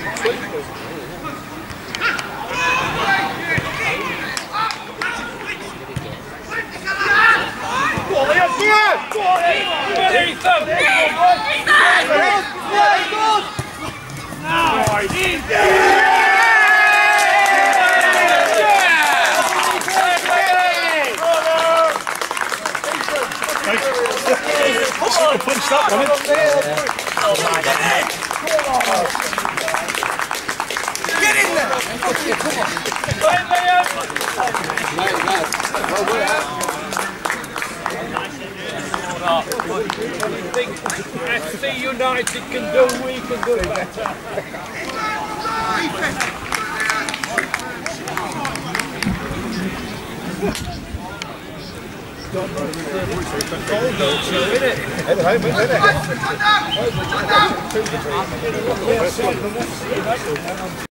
Punch that one. Get in there! I think FC United can do, we can do better. Waldock, isn't it?